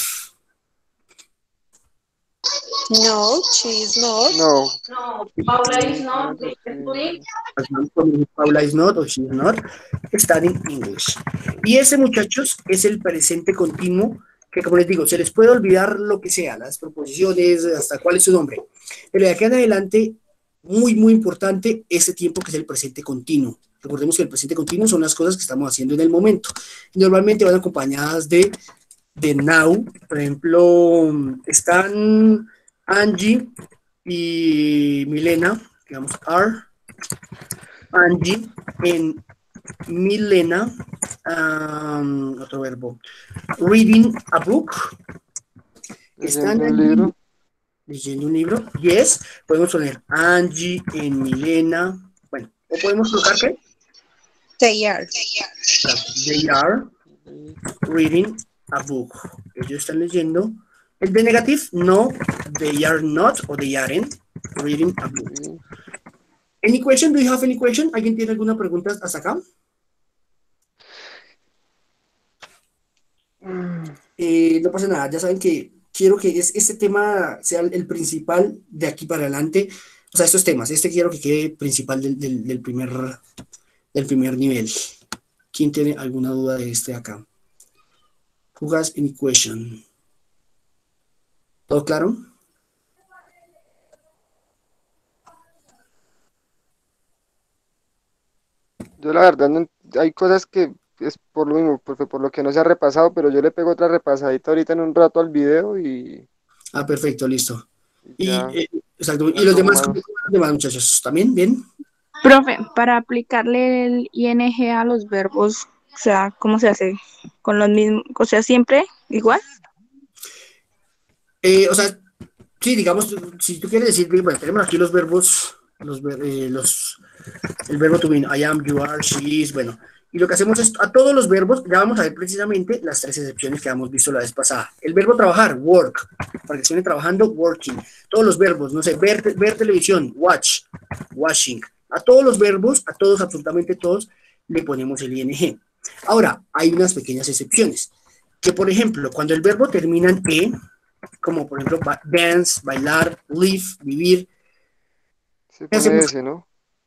No, she is not. No. No. Paula is not studying. Paula is not o she is not studying English. Y ese, muchachos, es el presente continuo que, como les digo, se les puede olvidar lo que sea, las proposiciones, hasta cuál es su nombre. Pero de aquí en adelante, muy, muy importante, este tiempo que es el presente continuo. Recordemos que el presente continuo son las cosas que estamos haciendo en el momento. Y normalmente van acompañadas de, de now. Por ejemplo, están Angie y Milena, digamos, are Angie en Milena, um, otro verbo, reading a book. Están Leyendo un allí libro. leyendo un libro. Yes, podemos poner Angie en Milena. Bueno, o podemos colocar que They are. they are reading a book. Ellos están leyendo. El de negative, no, they are not o they aren't reading a book. Any question? Do you have any question? ¿Alguien tiene alguna pregunta hasta acá? Eh, no pasa nada, ya saben que quiero que es, este tema sea el principal de aquí para adelante. O sea, estos temas, este quiero que quede principal del, del, del primer, del primer nivel. ¿Quién tiene alguna duda de este acá? Who has any question? ¿Todo claro? Yo la verdad no, hay cosas que es por lo mismo, porque por lo que no se ha repasado, pero yo le pego otra repasadita ahorita en un rato al video y Ah, perfecto, listo. Y, ya. eh, exacto. ¿Y Ya los como demás, más. cómo van los demás muchachos? ¿También? ¿Bien? Profe, para aplicarle el ing a los verbos, o sea, ¿cómo se hace? ¿Con los mismos, o sea, siempre igual? Eh, o sea, sí, digamos, si tú quieres decir, bueno, tenemos aquí los verbos, los, ver- eh, los, el verbo to be, I am, you are, she is, bueno, y lo que hacemos es, a todos los verbos, ya vamos a ver precisamente las tres excepciones que hemos visto la vez pasada. El verbo trabajar, work, para que estén trabajando, working. Todos los verbos, no sé, ver, te- ver televisión, watch, watching. A todos los verbos, a todos, absolutamente todos, le ponemos el ing. Ahora, hay unas pequeñas excepciones, que por ejemplo, cuando el verbo termina en e, como por ejemplo ba- dance, bailar, live, vivir, Se ¿qué pone hacemos? ese, ¿no?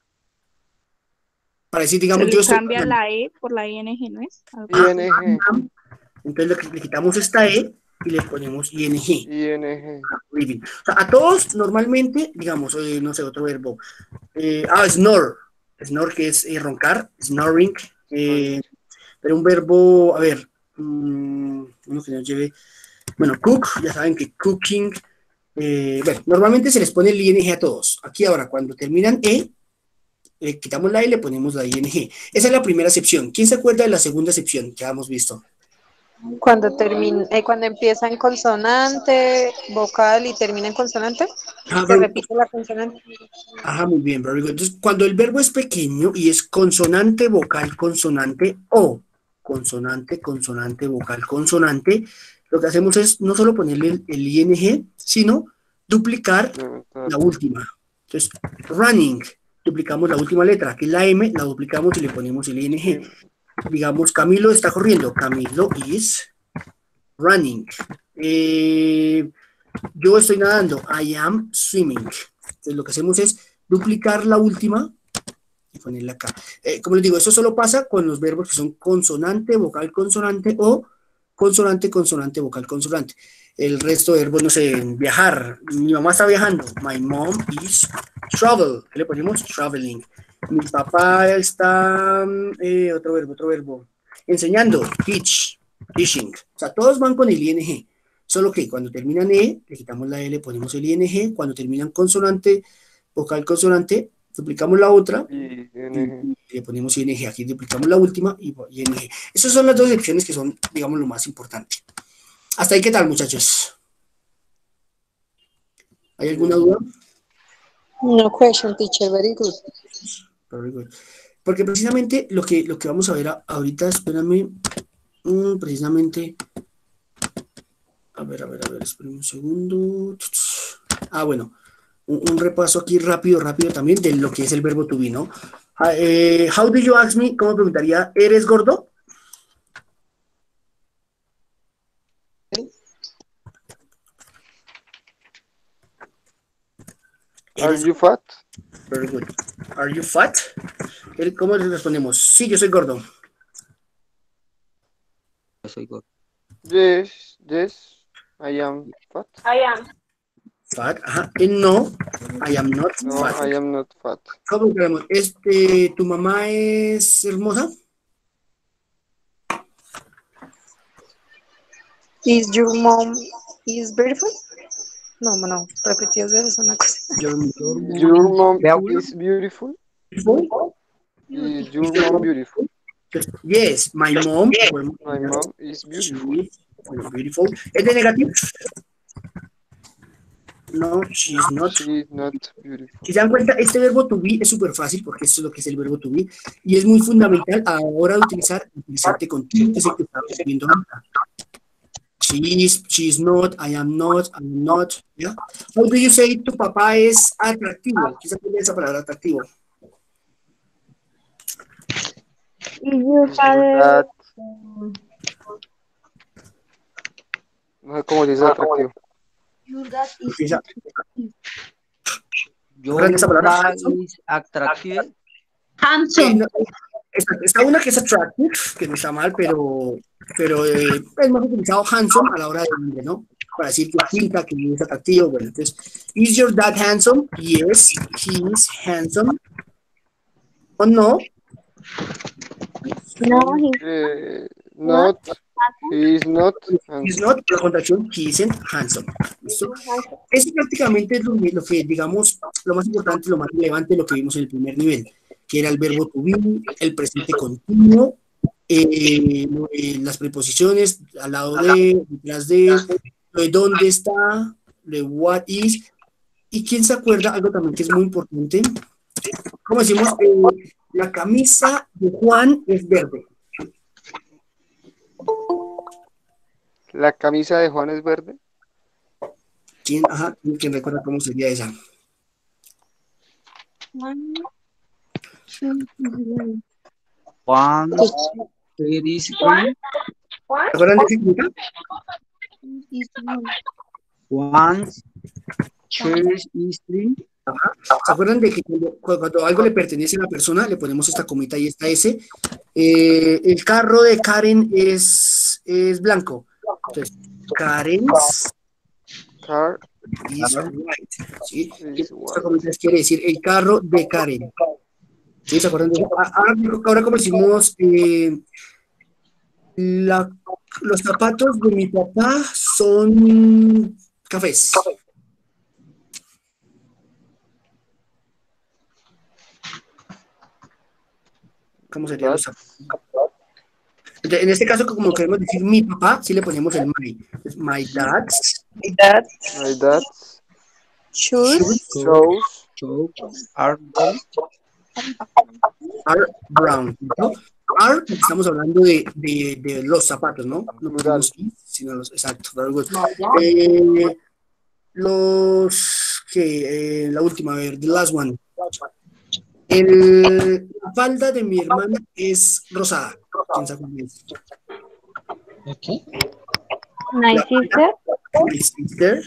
Para decir, Se digamos, le yo estoy cambia bailando. la e por la ing, ¿no es? Algo Ah, así. ing, entonces le, le quitamos esta e y le ponemos ing. ing. Living. O sea, a todos normalmente, digamos, eh, no sé, otro verbo. Eh, ah, snore. Snore, que es eh, roncar, snoring. eh, pero un verbo, a ver, mm, uno que nos lleve. Bueno, cook, ya saben que cooking, eh, bueno, normalmente se les pone el ing a todos. Aquí ahora, cuando terminan e, le quitamos la e y le ponemos la ing. Esa es la primera acepción. ¿Quién se acuerda de la segunda acepción que hemos visto? Cuando termina, eh, cuando empieza en consonante, vocal y termina en consonante, Ah, se very- repite la consonante. Ajá, muy bien, very good. Entonces, cuando el verbo es pequeño y es consonante, vocal, consonante o consonante, consonante, vocal, consonante, lo que hacemos es no solo ponerle el, el ing, sino duplicar la última. Entonces, running, duplicamos la última letra, que es la M, la duplicamos y le ponemos el ing. Digamos, Camilo está corriendo. Camilo is running. Eh, yo estoy nadando. I am swimming. Entonces, lo que hacemos es duplicar la última y ponerla acá. Eh, como les digo, eso solo pasa con los verbos que son consonante, vocal, consonante o consonante, consonante, vocal, consonante. El resto de verbos, no sé, viajar. Mi mamá está viajando. My mom is travel. ¿Qué le ponemos? Traveling. Mi papá está, eh, otro verbo, otro verbo. Enseñando. Teach. Teaching. O sea, todos van con el ing. Solo que cuando terminan e, le quitamos la e, le ponemos el ing. Cuando terminan consonante, vocal, consonante, duplicamos la otra y, y le ponemos ing. Aquí duplicamos la última y ing. Esas son las dos opciones que son, digamos, lo más importante. Hasta ahí, ¿qué tal, muchachos? ¿Hay alguna duda? No question, teacher, very good. Very good. Porque precisamente lo que, lo que vamos a ver a, ahorita, espérame, mm, precisamente, a ver, a ver, a ver, espérame un segundo. Ah, bueno, un, un repaso aquí rápido, rápido también de lo que es el verbo to be, ¿no? Ah, eh, how do you ask me? ¿Cómo preguntaría? ¿Eres gordo? Are you fat? Very good. Are you fat? ¿Cómo le respondemos? Sí, yo soy gordo. Yo soy gordo. Yes, yes, I am fat. I am. Fat, ajá. And no, I am not No, fat. I am not fat. ¿Cómo preguntamos? Este, ¿tu mamá es hermosa? Is your mom is beautiful? No, no, repetí dos veces una cosa. Your, Your mom Beautiful? is beautiful. beautiful? Is your mom beautiful? Yes, my mom. My mom is beautiful. She is beautiful. ¿Es de negativo? No, she's not. She is not beautiful. Si se dan cuenta, este verbo to be es súper fácil porque esto es lo que es el verbo to be y es muy fundamental a la hora de utilizar el presente continuo, que es el que estamos viendo ahorita. She is, she is not, I am not, I am not. ¿Ya? How do you say tu papá es atractivo? ¿Qué se acuerda de esa palabra atractivo? Y your Is father, that- No sé cómo se dice atractivo. your dad is Esa- Yo ¿Recuerdan esa palabra? that is attractive. Sí, handsome. no, está, está una que es attractive, que no está mal, pero, pero eh, es más utilizado handsome a la hora de nombre, ¿no? Para decir que pinta, que es atractivo. Bueno, entonces, ¿is your dad handsome? Yes, he is handsome. ¿O no? No, he Eh, not, he is not He's handsome. not, la contracción, he isn't handsome. ¿Listo? Eso prácticamente es lo, que- lo que, digamos, lo más importante, lo más relevante de lo que vimos en el primer nivel, que era el verbo to be, el presente continuo, eh, lo de las preposiciones al lado de, detrás de, lo de dónde está, lo de what is, y quién se acuerda, algo también que es muy importante, como decimos, eh, la camisa de Juan es verde. La camisa de Juan es verde. ¿Quién, ajá, ¿quién recuerda cómo sería esa? one, two, three. One, two, is green. ¿Se acuerdan de qué significa? Is one. One, two, is green. ¿Se acuerdan de que cuando, cuando algo le pertenece a la persona, le ponemos esta comita y esta S? Eh, el carro de Karen es, es blanco. Entonces, Karen's Car is white. ¿Sí? is Esta white. comita quiere decir el carro de Karen. ¿Sí? ¿Se acuerdan de eso? Ah, Ahora, ahora como decimos, eh, la Los zapatos de mi papá son cafés. ¿Cómo serían los zapatos? Entonces, en este caso, como queremos decir mi papá, sí le ponemos el my. Entonces, my dad's. My dad's My dad's shoes shoes Shoes are brown. Are brown, ¿no? Are, porque estamos hablando de, de, de los zapatos, ¿no? No ponemos is, sino los, exacto, very good. Eh, los que, eh, la última, a ver, the last one. El, la falda de mi hermana es rosada. ¿Quién sabe cuál es? Okay. My sister. My sister.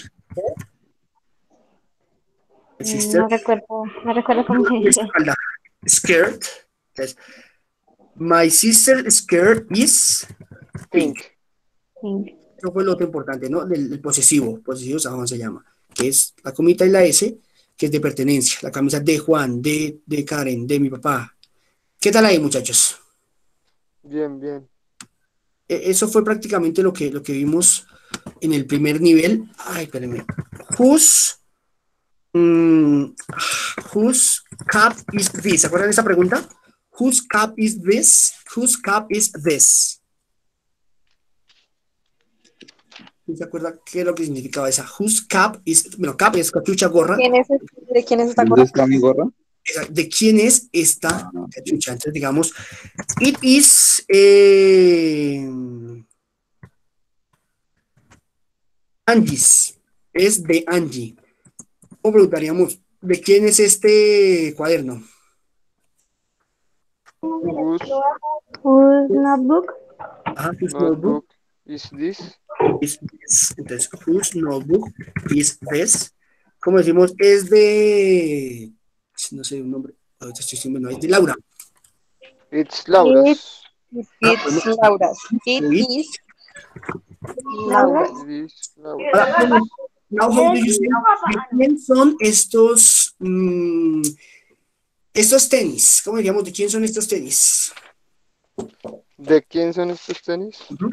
My sister. No recuerdo, no recuerdo cómo se dice. Falda. Skirt. Entonces, my sister skirt is pink. Pink. Eso fue lo otro importante, ¿no? Del, del posesivo. Posesivo, ¿sabes cómo se llama? Que es la comita y la S, que es de pertenencia. La camisa de Juan, de, de Karen, de mi papá. ¿Qué tal ahí, muchachos? Bien, bien. E- Eso fue prácticamente lo que, lo que vimos en el primer nivel. Ay, espérenme. Whose, mm, whose cup is this? ¿Se acuerdan de esa pregunta? Whose cup is this? Whose cup is this? ¿Se acuerda qué es lo que significaba esa? Whose cap is, bueno, cap es cachucha, gorra. ¿Quién es, ¿De quién es esta ¿Dónde gorra? está mi gorra? ¿De quién es esta cachucha? Entonces, digamos, it is eh, Angie's, es de Angie. ¿Cómo preguntaríamos? ¿De quién es este cuaderno? Whose Whose notebook? Ajá, whose notebook notebook is this? is this. Entonces, whose notebook is this. ¿Cómo decimos? Es de, no sé, un nombre. Ahorita estoy diciendo, no, es de Laura. It's Laura's. It's Ah, Laura's. It It- is Laura's. It is Laura's. Ahora, now, how do you say, ¿de quién son estos, mm, estos tenis? ¿Cómo diríamos? ¿De quién son estos tenis? ¿De quién son estos tenis? Ujú.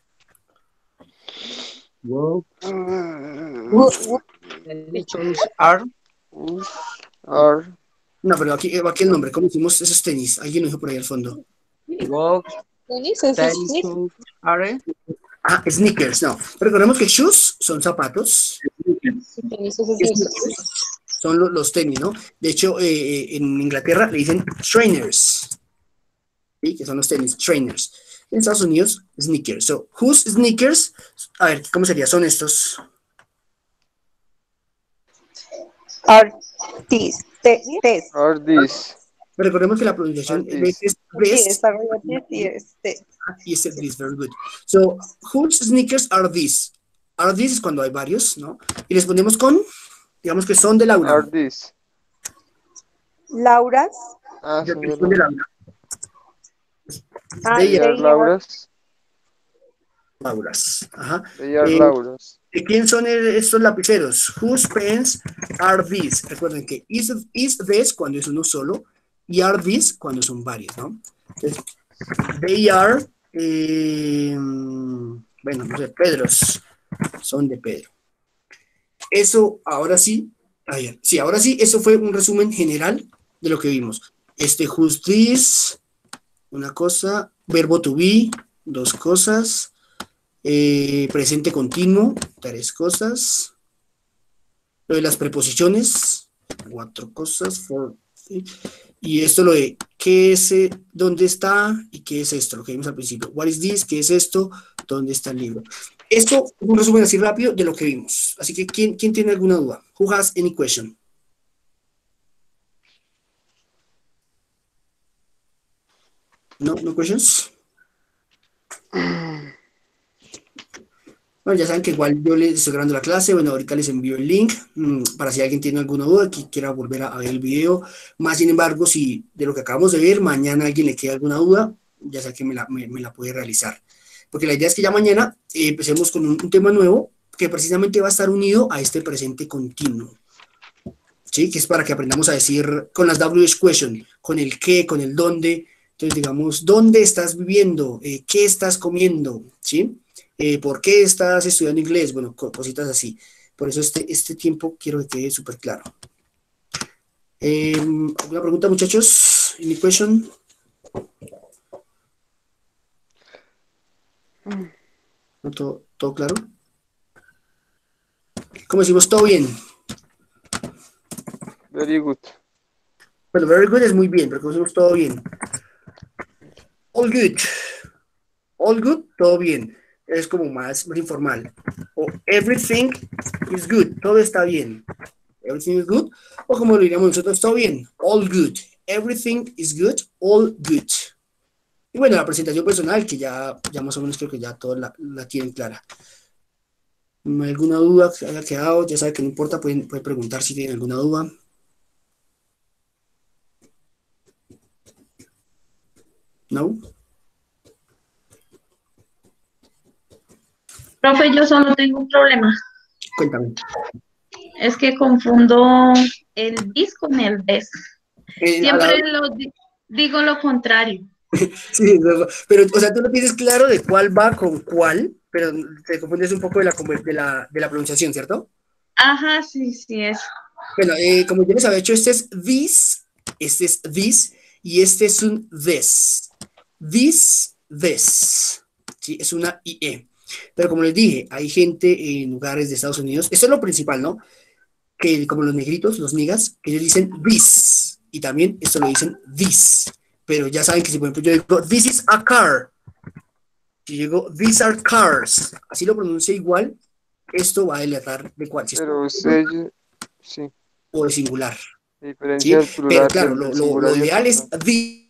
Wow. Uh, Any shoes are Whose are No, pero aquí, aquí el nombre, ¿cómo hicimos esos tenis? Alguien lo dijo por ahí al fondo. wow. Tenis es Tennis sneak- shoes are Ah, sneakers, no. Pero recordemos que shoes son zapatos, tenis es sneakers. son lo- los tenis, ¿no? De hecho, eh, eh, en Inglaterra le dicen trainers, ¿sí? Que son los tenis, trainers. En Estados Unidos, sneakers. So, whose sneakers? A ver, ¿cómo sería? Son estos. Are these. Te- This. are these? Pero recordemos que la pronunciación Are de these. es Yes, this arriba this, yes, this. y es this, very good. So, whose sneakers are these? Are these es cuando hay varios, ¿no? Y les ponemos con, digamos que son de Laura. Are these? Laura's. Ah, Ya son que de son de Laura. Laura. Ah, They They are are Laura's. Lauras. Ajá. They are Eh, Laura's. ¿De quién son el- estos lapiceros? Whose pens are these? Recuerden que is, is this cuando es uno solo y are these cuando son varios, ¿no? Entonces, they are, eh, bueno, no sé, Pedros. Son de Pedro. Eso, ahora sí, ayer, sí, ahora sí, eso fue un resumen general de lo que vimos. Este, who's this, una cosa, verbo to be, dos cosas, eh, presente continuo, tres cosas, lo de las preposiciones, cuatro cosas, four, sí. Y esto lo de qué es, eh, dónde está y qué es esto, lo que vimos al principio. What is this? ¿Qué es esto? ¿Dónde está el libro? Esto es un resumen así rápido de lo que vimos. Así que, ¿quién, quién tiene alguna duda? Who has any question? No, no questions. Bueno, ya saben que igual yo les estoy grabando la clase. Bueno, ahorita les envío el link mmm, para si alguien tiene alguna duda que quiera volver a, a ver el video. Más sin embargo, si de lo que acabamos de ver, mañana a alguien le queda alguna duda, ya sé que me la, me, me la puede realizar. Porque la idea es que ya mañana eh, empecemos con un, un tema nuevo que precisamente va a estar unido a este presente continuo. ¿Sí? Que es para que aprendamos a decir con las W H question, con el qué, con el dónde. Entonces, digamos, ¿dónde estás viviendo? Eh, ¿qué estás comiendo? ¿Sí? Eh, ¿por qué estás estudiando inglés? Bueno, co- cositas así. Por eso este, este tiempo quiero que quede súper claro. Eh, ¿alguna pregunta, muchachos? ¿Any question? ¿No, todo, todo claro? ¿Cómo decimos? ¿Todo bien? Very good. Bueno, very good es muy bien, pero ¿cómo decimos todo bien? All good. All good, todo bien. Es como más, más informal. O everything is good, todo está bien. Everything is good. O como lo diríamos nosotros, todo bien. All good. Everything is good, all good. Y bueno, la presentación personal, que ya, ya más o menos creo que ya todos la, la tienen clara. ¿Alguna duda que haya quedado? Ya sabe que no importa, pueden, pueden preguntar si tienen alguna duda. ¿No? Profe, yo solo tengo un problema. Cuéntame. Es que confundo el bis con el des. Eh, a la- Siempre lo di- digo lo contrario. Sí, no, pero, o sea, tú no tienes claro de cuál va con cuál, pero te confundes un poco de la, conver- de la, de la pronunciación, ¿cierto? Ajá, sí, sí, es. Bueno, eh, como yo les había hecho, este es this, este es this, y este es un this. This, this. Sí, es una I E. Pero como les dije, hay gente en lugares de Estados Unidos, esto es lo principal, ¿no? Que como los negritos, los niggas, que ellos dicen this, y también esto lo dicen this. Pero ya saben que si por ejemplo yo digo, this is a car, si yo digo, these are cars, así lo pronuncia igual, esto va a delatar de cuál, si es Pero usted, sí, o de singular. la diferencia ¿Sí? del Pero plural, claro, del, lo, del lo- singular lo y el ideal es plural. the,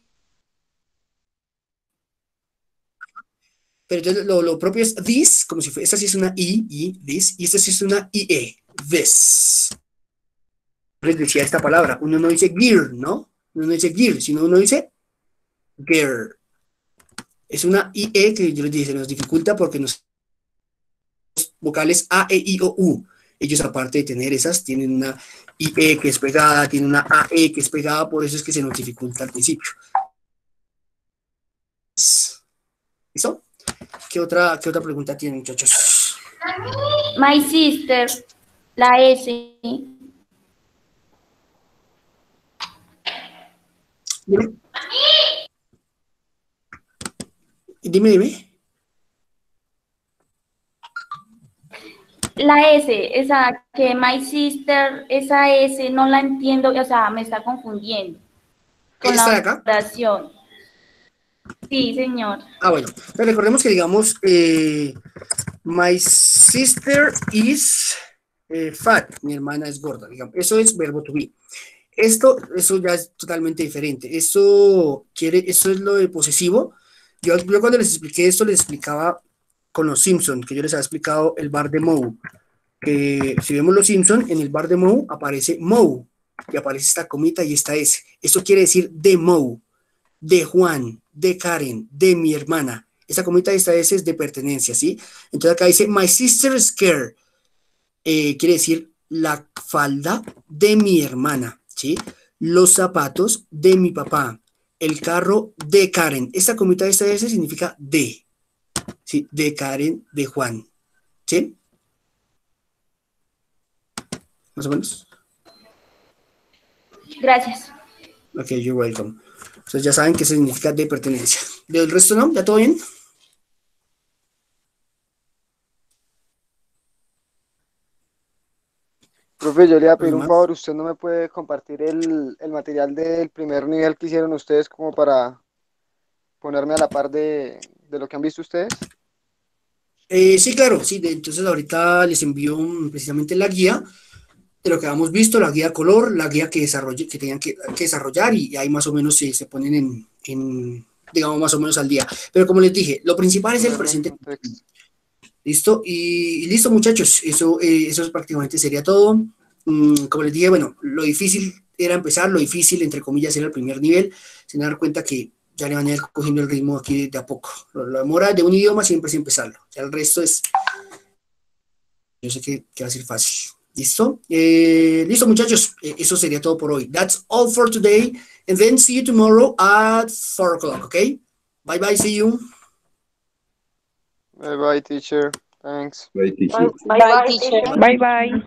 pero entonces lo, lo propio es this, como si fuera, esta sí es una I, I, this, y esta sí es una I E, this. Les decía esta palabra, uno no dice gear, ¿no? Uno no dice gear, sino uno dice gear. Es una I E que yo les dije, se nos dificulta porque nos vocales A, E, I, O, U. Ellos, aparte de tener esas, tienen una I E que es pegada, tienen una A, E que es pegada, por eso es que se nos dificulta al principio. ¿Listo? ¿Qué otra, qué otra pregunta tienen, muchachos? My sister, la S. Dime. Dime, dime. La S, esa que my sister, esa S no la entiendo, o sea, me está confundiendo con ¿Esta de la acá? oración. Sí, señor. Ah, bueno. Pero recordemos que digamos, eh, my sister is eh, fat. Mi hermana es gorda, digamos. Eso es verbo to be. Esto, eso ya es totalmente diferente. Esto quiere, esto es lo de posesivo. Yo, yo cuando les expliqué esto, les explicaba con los Simpsons, que yo les había explicado el bar de Moe. Que si vemos los Simpsons, en el bar de Moe aparece Moe, y aparece esta comita y esta S. Esto quiere decir de Moe, de Juan, de Karen, de mi hermana. Esta comita y esta S es de pertenencia, ¿sí? Entonces acá dice, my sister's skirt, eh, quiere decir la falda de mi hermana, ¿sí? Los zapatos de mi papá, el carro de Karen. Esta comita y esta S significa de, ¿sí? De Karen, de Juan, ¿sí? Más o menos. Gracias. Ok, you're welcome. Entonces ya saben qué significa de pertenencia. ¿Del resto no? ¿Ya todo bien? Profe, yo le iba a pedir ¿Algo un más? favor, ¿usted no me puede compartir el, el material del primer nivel que hicieron ustedes como para ponerme a la par de, de lo que han visto ustedes? Eh, sí, claro, sí. De- entonces ahorita les envío un- precisamente la guía de lo que hemos visto, la guía color, la guía que, desarrolle, que tenían que, que desarrollar y ahí más o menos se, se ponen en, en, digamos, más o menos al día. Pero como les dije, lo principal es el Ponerlo en presente. contexto. ¿Listo? Y, y listo, muchachos. Eso, eh, eso prácticamente sería todo. Mm, como les dije, bueno, lo difícil era empezar, lo difícil, entre comillas, era el primer nivel. Se van a dar cuenta que ya le van a ir cogiendo el ritmo aquí de, de a poco. Lo, la demora de un idioma siempre es empezarlo. Ya el resto es, yo sé que, que va a ser fácil. ¿Listo? Eh, listo, muchachos. Eh, eso sería todo por hoy. That's all for today. And then see you tomorrow at four o'clock, okay? Bye bye, see you. Bye bye, teacher. Thanks. Bye, teacher. Bye, teacher. Bye bye.